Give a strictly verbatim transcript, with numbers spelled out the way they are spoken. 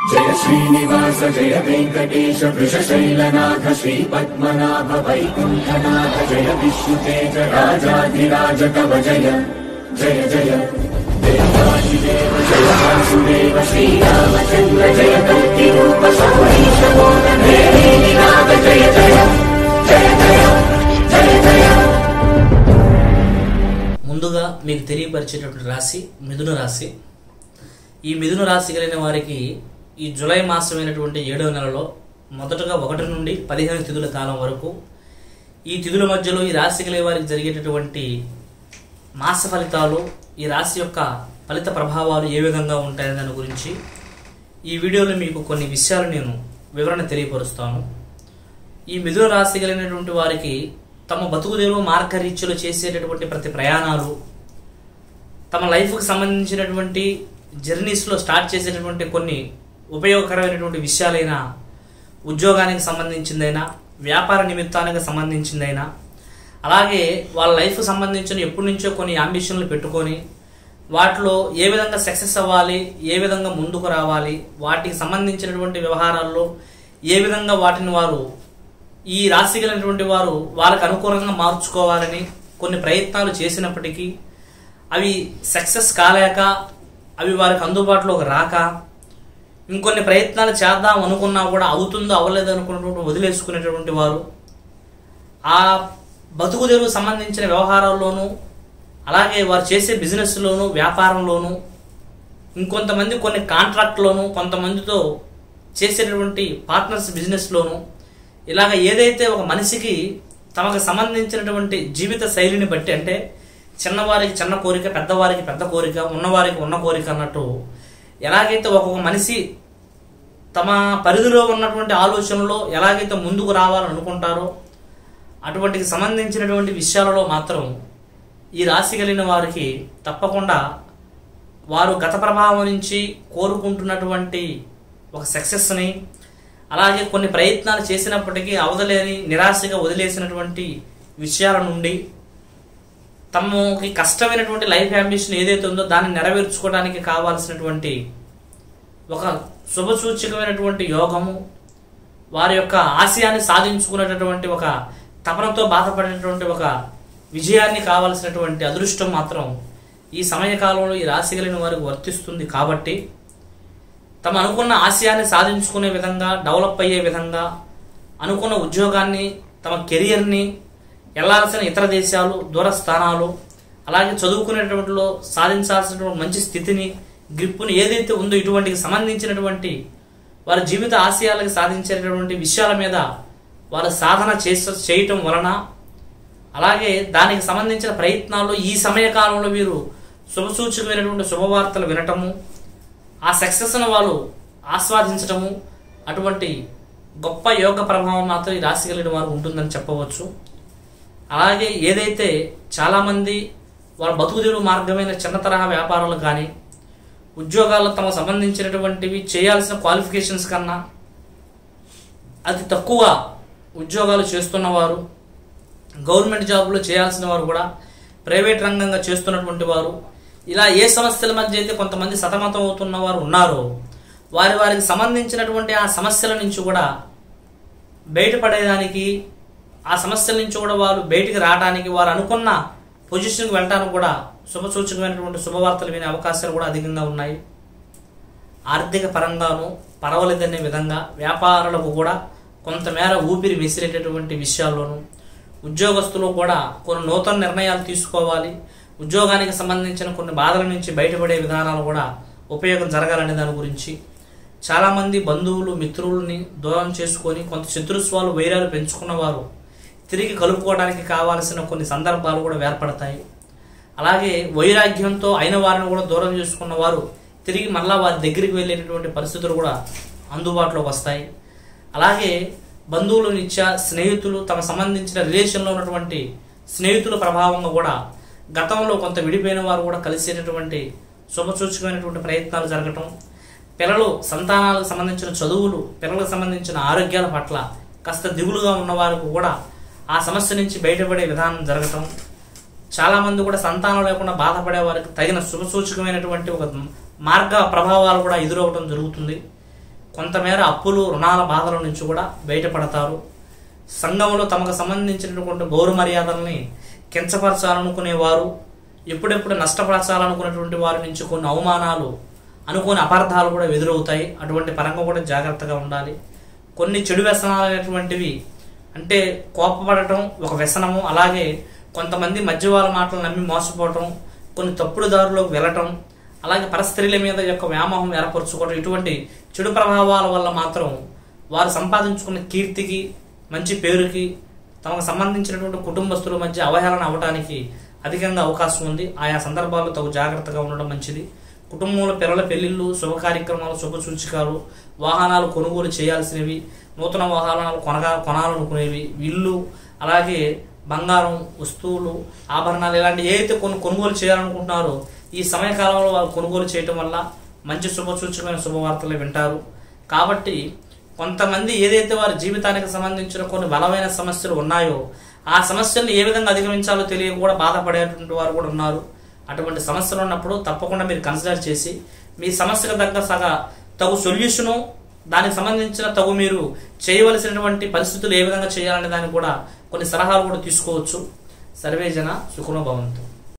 जय श्रीनिवास जय वेंकटेश वृषशैलनाथ श्री पद्मनाभ वैकुंठनाथ जय विष्णुतेज राजाधिराज तव जय जय जय देवादिदेव जय वासुदेव श्रीरामचंद्र जय कल्किरूप शौरीश मोदन नाथ जय जय जय जय जय जय। ముందుగా మీకు తెలియపరిచేటటువంటి రాశి మిథున రాశి। ఈ మిథున రాశి కలిగిన వారికి ఈ జూలై మాసమైనటువంటి ఏడవ నెలలో మొదటగా ఒకటి నుండి పదిహేను తిథుల కాలం వరకు ఈ తిథుల మధ్యలో ఈ రాశి కలిగిన వారికి జరిగేటటువంటి మాస ఫలితాలు, ఈ రాశి యొక్క ఫలిత ప్రభావాలు ఏ విధంగా ఉంటాయనే దాని గురించి ఈ వీడియోలో మీకు కొన్ని విషయాలు నేను వివరణ తెలియపరుస్తాను। ఈ మిథున రాశి కలిగినటువంటి వారికి తమ బతుకుదేరు మార్గరీత్యలో చేసేటటువంటి ప్రతి ప్రయాణాలు, తమ లైఫ్కి సంబంధించినటువంటి జర్నీస్లో స్టార్ట్ చేసేటటువంటి కొన్ని ఉపయోగకరమైనటువంటి విషయాలైనా, ఉద్యోగానికి సంబంధించిందైనా, వ్యాపార నిమిత్తానికి సంబంధించిందైనా, అలాగే వాళ్ళ లైఫ్కి సంబంధించిన ఎప్పటి నుంచో కొన్ని అంబిషన్లు పెట్టుకొని వాటిలో ఏ విధంగా సక్సెస్ అవ్వాలి, ఏ విధంగా ముందుకు రావాలి, వాటికి సంబంధించినటువంటి వ్యవహారాల్లో ఏ విధంగా వాటిని వారు ఈ రాశి కలిగినటువంటి వారు వాళ్ళకు అనుకూలంగా మార్చుకోవాలని కొన్ని ప్రయత్నాలు చేసినప్పటికీ అవి సక్సెస్ కాలేక, అవి వారికి అందుబాటులోకి రాక, ఇంకొన్ని ప్రయత్నాలు చేద్దాం అనుకున్నా కూడా అవుతుందో అవ్వలేదు అనుకున్నటువంటి వదిలేసుకునేటటువంటి వారు ఆ బతుకుదెరువు సంబంధించిన వ్యవహారాల్లోనూ, అలాగే వారు చేసే బిజినెస్లోను, వ్యాపారంలోనూ, ఇంకొంతమంది కొన్ని కాంట్రాక్ట్లోను, కొంతమందితో చేసేటటువంటి పార్ట్నర్స్ బిజినెస్లోను, ఇలాగ ఏదైతే ఒక మనిషికి తమకు సంబంధించినటువంటి జీవిత శైలిని బట్టి, అంటే చిన్నవారికి చిన్న కోరిక, పెద్దవారికి పెద్ద కోరిక, ఉన్నవారికి ఉన్న కోరిక అన్నట్టు ఎలాగైతే ఒక్కొక్క మనిషి తమ పరిధిలో ఉన్నటువంటి ఆలోచనలో ఎలాగైతే ముందుకు రావాలనుకుంటారో అటువంటికి సంబంధించినటువంటి విషయాలలో మాత్రం ఈ రాశి కలిగిన వారికి తప్పకుండా వారు గత ప్రభావం నుంచి కోరుకుంటున్నటువంటి ఒక సక్సెస్ని, అలాగే కొన్ని ప్రయత్నాలు చేసినప్పటికీ అవదలేని నిరాశగా వదిలేసినటువంటి విషయాల నుండి తమకి కష్టమైనటువంటి లైఫ్ అంబిషన్ ఏదైతే ఉందో దాన్ని నెరవేర్చుకోవడానికి కావాల్సినటువంటి ఒక శుభసూచకమైనటువంటి యోగము, వారి యొక్క ఆశయాన్ని సాధించుకునేటటువంటి ఒక తపనతో బాధపడినటువంటి ఒక విజయాన్ని కావాల్సినటువంటి అదృష్టం మాత్రం ఈ సమయకాలంలో ఈ రాశి కలిగిన వారికి వర్తిస్తుంది। కాబట్టి తమ అనుకున్న ఆశయాన్ని సాధించుకునే విధంగా, డెవలప్ అయ్యే విధంగా, అనుకున్న ఉద్యోగాన్ని, తమ కెరియర్ని, వెళ్లాల్సిన ఇతర దేశాలు, దూర స్థానాలు, అలాగే చదువుకునేటువంటిలో సాధించాల్సినటువంటి మంచి స్థితిని, గ్రిప్పుని ఏదైతే ఉందో ఇటువంటికి సంబంధించినటువంటి వారి జీవిత ఆశయాలకు సాధించేటటువంటి విషయాల మీద వారు సాధన చేస చేయటం వలన, అలాగే దానికి సంబంధించిన ప్రయత్నాల్లో ఈ సమయకాలంలో వీరు శుభసూచకమైనటువంటి శుభవార్తలు వినటము, ఆ సక్సెస్ను వాళ్ళు ఆస్వాదించటము, అటువంటి గొప్ప యోగ ప్రభావం మాత్రం ఈ రాశి కలిగిన వారు ఉంటుందని చెప్పవచ్చు। అలాగే ఏదైతే చాలామంది వాళ్ళ బతుకుదెరువు మార్గమైన చిన్న తరహా వ్యాపారాలు కానీ, ఉద్యోగాల్లో తమకు సంబంధించినటువంటివి చేయాల్సిన క్వాలిఫికేషన్స్ కన్నా అతి తక్కువ ఉద్యోగాలు చేస్తున్నవారు, గవర్నమెంట్ జాబ్లో చేయాల్సిన వారు కూడా ప్రైవేట్ రంగంగా చేస్తున్నటువంటి వారు, ఇలా ఏ సమస్యల మధ్య అయితే కొంతమంది సతమతం అవుతున్న వారు ఉన్నారో వారి వారికి సంబంధించినటువంటి ఆ సమస్యల నుంచి కూడా బయటపడేదానికి, ఆ సమస్యల నుంచి కూడా వారు బయటికి రావడానికి, వారు అనుకున్న పొజిషన్కి వెళ్ళడానికి కూడా శుభసూచకమైనటువంటి శుభవార్తలు వినే అవకాశాలు కూడా అధికంగా ఉన్నాయి। ఆర్థిక పరంగాను పర్వాలేదనే విధంగా వ్యాపారులకు కూడా కొంతమేర ఊపిరి విసిరేటటువంటి విషయాల్లోనూ, ఉద్యోగస్తులు కూడా కొన్ని నూతన నిర్ణయాలు తీసుకోవాలి, ఉద్యోగానికి సంబంధించిన కొన్ని బాధల నుంచి బయటపడే విధానాలు కూడా ఉపయోగం జరగాలనే దాని గురించి చాలామంది బంధువులు, మిత్రులని దూరం చేసుకొని కొంత శత్రుత్వాలు, వైరాలు పెంచుకున్న వారు తిరిగి కలుపుకోవడానికి కావాల్సిన కొన్ని సందర్భాలు కూడా ఏర్పడతాయి। అలాగే వైరాగ్యంతో అయిన వారిని కూడా దూరం చేసుకున్న వారు తిరిగి మళ్ళా వారి దగ్గరికి వెళ్ళేటటువంటి పరిస్థితులు కూడా అందుబాటులోకి వస్తాయి। అలాగే బంధువుల నిత్య స్నేహితులు, తమ సంబంధించిన రిలేషన్లో ఉన్నటువంటి స్నేహితుల ప్రభావంగా కూడా గతంలో కొంత విడిపోయిన వారు కూడా కలిసేటటువంటి శుభసూచకమైనటువంటి ప్రయత్నాలు జరగటం, పిల్లలు సంతానాలకు సంబంధించిన చదువులు, పిల్లలకు సంబంధించిన ఆరోగ్యాల పట్ల కాస్త దిగులుగా ఉన్న వారికి కూడా ఆ సమస్య నుంచి బయటపడే విధానం జరగటం, చాలామంది కూడా సంతానం లేకుండా బాధపడే వారికి తగిన శుభసూచకమైనటువంటి ఒక మార్గ ప్రభావాలు కూడా ఎదురవడం జరుగుతుంది। కొంతమేర అప్పులు రుణాల బాధల నుంచి కూడా బయటపడతారు. సంఘంలో తమకు సంబంధించినటువంటి గౌరవ మర్యాదల్ని కించపరచాలనుకునేవారు, ఎప్పుడెప్పుడు నష్టపరచాలనుకున్నటువంటి వారి నుంచి కొన్ని అవమానాలు, అనుకోని అపార్థాలు కూడా ఎదురవుతాయి. అటువంటి పరంగా కూడా జాగ్రత్తగా ఉండాలి. కొన్ని చెడు వ్యసనాలు అనేటువంటివి అంటే కోపపడటం ఒక వ్యసనము, అలాగే కొంతమంది మధ్య వాళ్ళ మాటలు నమ్మి మోసపోవటం, కొన్ని తప్పుడు దారులోకి వెళ్ళటం, అలాగే పరస్త్రీల మీద యొక్క వ్యామోహం ఏర్పరచుకోవడం, ఇటువంటి చెడు ప్రభావాల వల్ల మాత్రం వారు సంపాదించుకున్న కీర్తికి, మంచి పేరుకి, తమకు సంబంధించినటువంటి కుటుంబస్తుల మధ్య అవహేళన అవ్వడానికి అధికంగా అవకాశం ఉంది. ఆయా సందర్భాల్లో తగు జాగ్రత్తగా ఉండడం మంచిది. కుటుంబంలో పిల్లల పెళ్లిళ్ళు, శుభ కార్యక్రమాలు, శుభ సూచికలు, వాహనాలు కొనుగోలు చేయాల్సినవి, నూతన వాహనాలు కొనగా కొనాలనుకునేవి, ఇల్లు, అలాగే బంగారం, వస్తువులు, ఆభరణాలు ఇలాంటి ఏదైతే కొన్ని కొనుగోలు చేయాలనుకుంటున్నారో ఈ సమయకాలంలో వాళ్ళు కొనుగోలు చేయటం వల్ల మంచి శుభసూచకమైన శుభవార్తలు వింటారు. కాబట్టి కొంతమంది ఏదైతే వారి జీవితానికి సంబంధించిన కొన్ని బలమైన సమస్యలు ఉన్నాయో ఆ సమస్యలను ఏ విధంగా అధిగమించాలో తెలియ కూడా బాధపడేటువంటి వారు కూడా ఉన్నారు. అటువంటి సమస్యలు ఉన్నప్పుడు తప్పకుండా మీరు కన్సిడర్ చేసి మీ సమస్యకు తగ్గ సగా తగు సొల్యూషను, దానికి సంబంధించిన తగు మీరు చేయవలసినటువంటి పరిస్థితులు ఏ విధంగా చేయాలనే దానికి కూడా కొన్ని సలహాలు కూడా తీసుకోవచ్చు. సర్వే జన సుఖనో భవంతు.